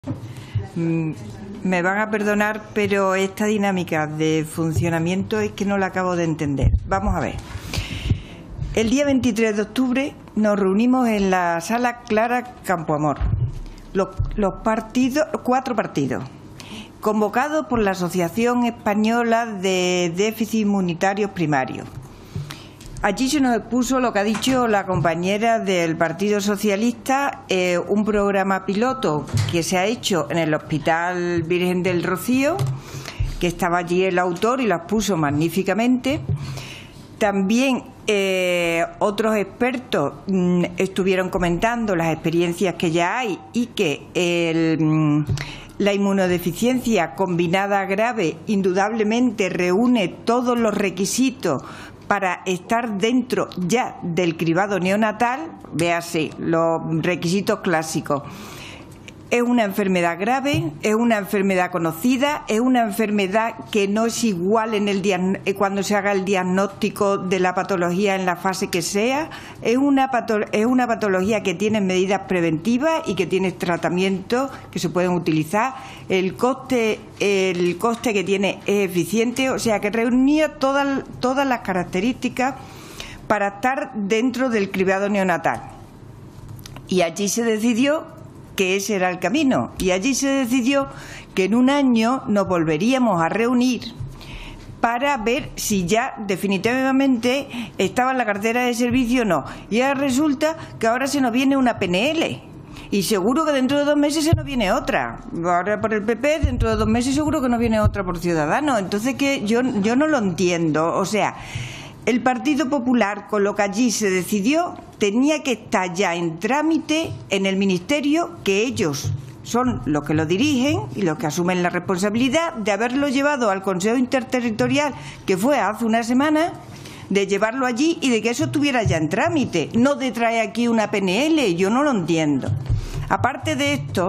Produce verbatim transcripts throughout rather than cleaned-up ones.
Me van a perdonar, pero esta dinámica de funcionamiento es que no la acabo de entender. Vamos a ver. El día veintitrés de octubre nos reunimos en la sala Clara Campoamor. Los, los partidos, cuatro partidos, convocados por la Asociación Española de Déficit Inmunitarios Primarios. Allí se nos expuso lo que ha dicho la compañera del Partido Socialista, eh, un programa piloto que se ha hecho en el Hospital Virgen del Rocío, que estaba allí el autor y lo expuso magníficamente. También eh, otros expertos mmm, estuvieron comentando las experiencias que ya hay y que el, mmm, la inmunodeficiencia combinada grave indudablemente reúne todos los requisitos para estar dentro ya del cribado neonatal. Véase los requisitos clásicos. Es una enfermedad grave, es una enfermedad conocida, es una enfermedad que no es igual en el cuando se haga el diagnóstico de la patología en la fase que sea. Es una, es una patología que tiene medidas preventivas y que tiene tratamientos que se pueden utilizar. El coste, el coste que tiene es eficiente, o sea que reunía todas, todas las características para estar dentro del cribado neonatal. Y allí se decidió que ese era el camino, y allí se decidió que en un año nos volveríamos a reunir para ver si ya definitivamente estaba en la cartera de servicio o no. Y ahora resulta que ahora se nos viene una P N L y seguro que dentro de dos meses se nos viene otra. Ahora por el P P, dentro de dos meses seguro que nos viene otra por Ciudadanos. Entonces, que yo, yo no lo entiendo. O sea, el Partido Popular, con lo que allí se decidió, tenía que estar ya en trámite en el Ministerio, que ellos son los que lo dirigen y los que asumen la responsabilidad de haberlo llevado al Consejo Interterritorial, que fue hace una semana, de llevarlo allí y de que eso estuviera ya en trámite, no de traer aquí una P N L. Yo no lo entiendo. Aparte de esto,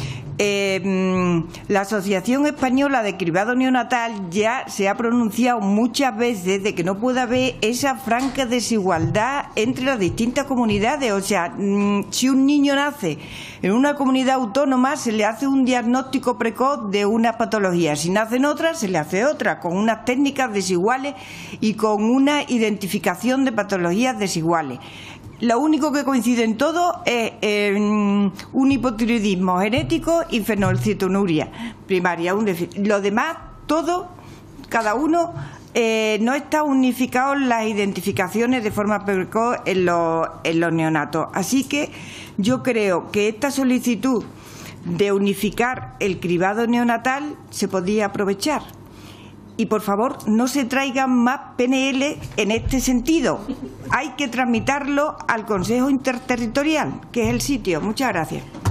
Eh, la Asociación Española de Cribado Neonatal ya se ha pronunciado muchas veces de que no puede haber esa franca desigualdad entre las distintas comunidades. O sea, si un niño nace en una comunidad autónoma, se le hace un diagnóstico precoz de una patología. Si nace en otra, se le hace otra, con unas técnicas desiguales y con una identificación de patologías desiguales. Lo único que coincide en todo es eh, un hipotiroidismo genético y fenilcetonuria primaria. Un Lo demás, todo, cada uno, eh, no está unificado en las identificaciones de forma precoz en los, en los neonatos. Así que yo creo que esta solicitud de unificar el cribado neonatal se podía aprovechar. Y, por favor, no se traigan más P N L en este sentido. Hay que tramitarlo al Consejo Interterritorial, que es el sitio. Muchas gracias.